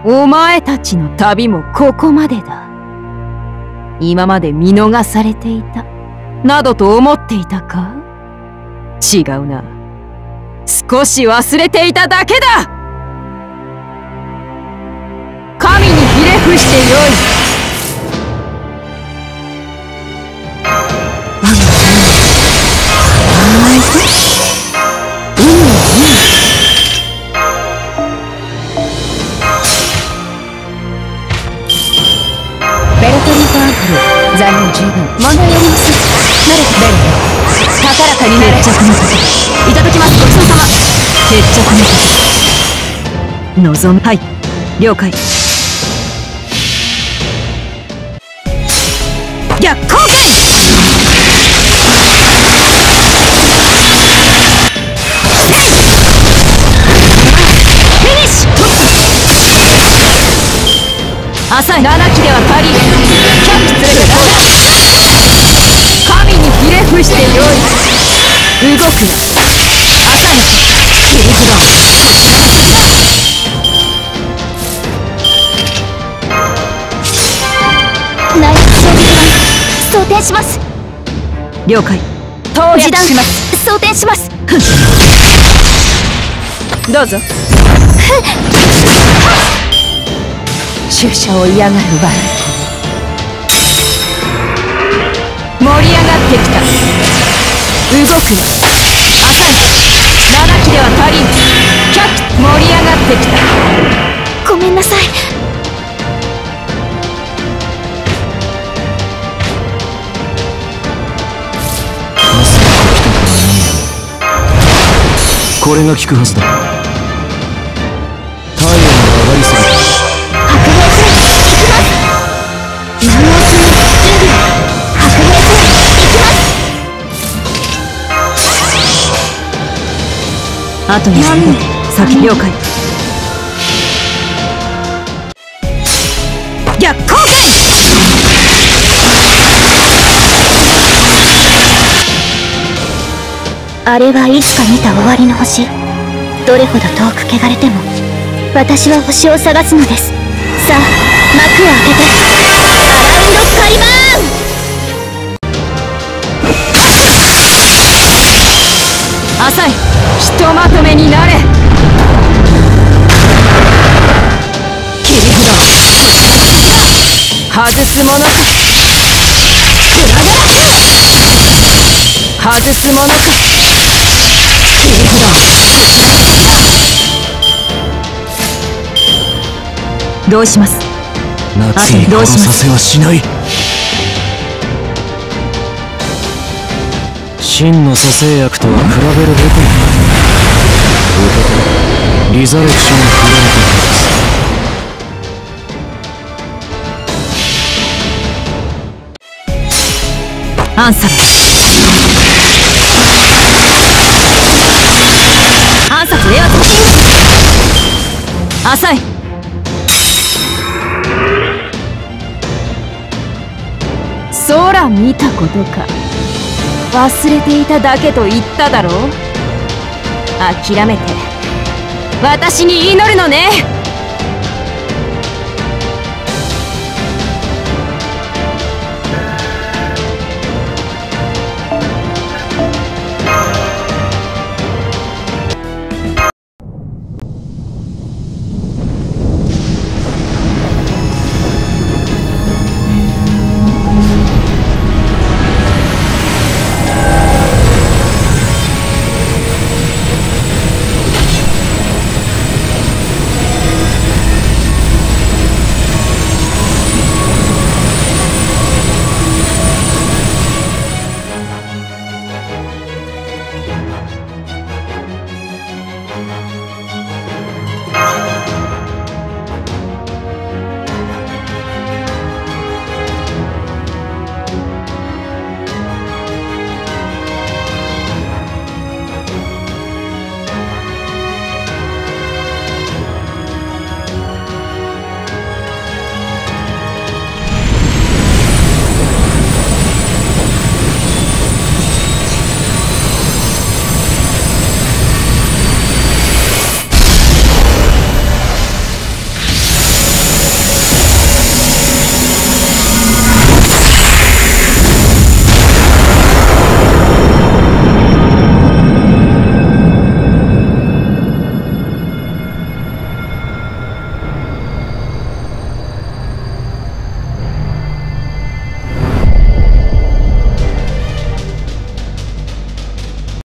お前たちの旅もここまでだ。今まで見逃されていたなどと思っていたか？違うな。少し忘れていただけだ。神にひれ伏してよい。 ベルトリートアンフル残量十分問題ありません。慣れてベルト高らかになれ。決着の時いただきます。ごちそうさま。決着の時望む。はい了解。逆光剣。フィニッシュ。浅い7機では足りん。キャッチするだけ。神にひれ伏してよい。動くな。浅い切り札。 内陸衝撃弾装填します。 了解。投石弾します。 装填します。 どうぞ。注射を嫌がるバラ。盛り上がってきた。動くな。浅い7機では足りん。キャッチ。盛り上がってきた。 ごめんなさい。 これが効くはずだ。体温が上がりすぎた。 白兵戦行きます。南欧中準備。白兵戦行きます。 後にして先了解。逆光剣。 あれはいつか見た終わりの星。どれほど遠く汚れても私は星を探すのです。さあ幕を開けてアラウンドカイマーン。 浅いひとまとめになれ。切り札外すものか。フラガラ外すものか。切り札どうします。 夏に殺させはしない。真の蘇生薬とは比べるべき受け取りリザレクションフロート。アンサー暗殺エア突進。浅い空見たことか。忘れていただけと言っただろう。諦めて私に祈るのね。